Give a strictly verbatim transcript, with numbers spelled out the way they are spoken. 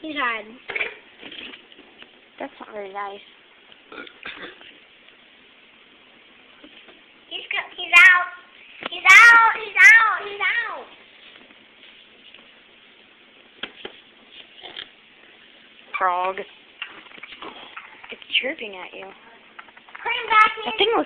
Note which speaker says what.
Speaker 1: He's hiding.
Speaker 2: That's not very nice.
Speaker 1: He's go he's out. He's out. He's out. He's out.
Speaker 2: Frog. It's chirping at you.
Speaker 1: Put him back in.
Speaker 2: That thing was